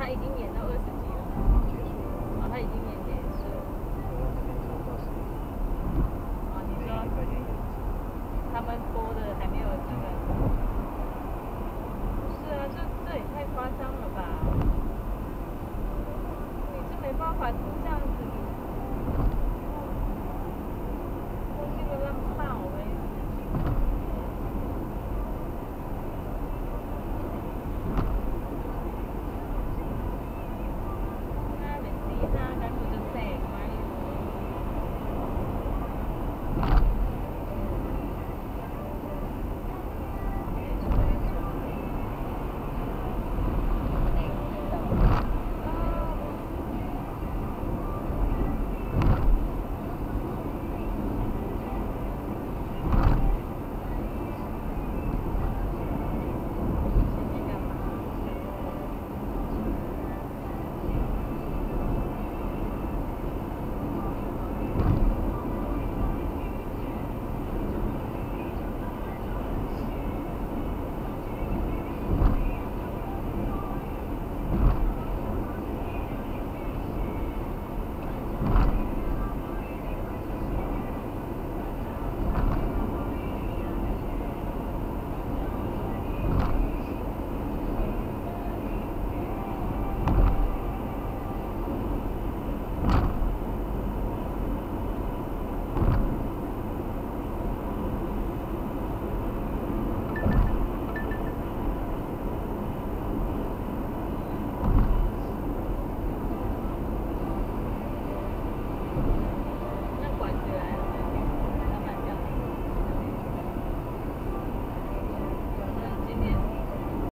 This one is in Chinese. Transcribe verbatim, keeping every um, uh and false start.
他已经演到二十集了。 结束了。 哦，他已经演结束了。 我这边差不多十点。 哦，你说白天演。 他们播的还没有那个。不是啊，这这也太夸张了吧！你这没办法这样。